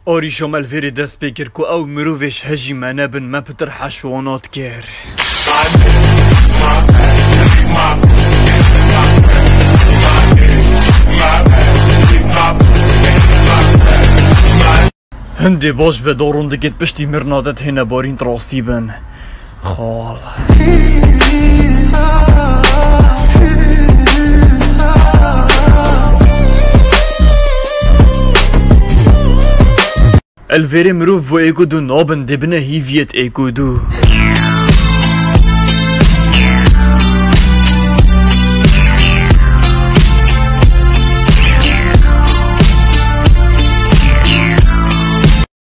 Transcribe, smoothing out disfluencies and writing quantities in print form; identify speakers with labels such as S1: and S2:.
S1: اوری شمال فيري دست بكر كو او مروفيش هجي منابن ما بترحى شوانات كير هندي باش بدورون دكت بشتي مرنادت هنا بارين تراستي بن خال الفيري مروف و ايكودو نابن دبنا هيفيت ايكودو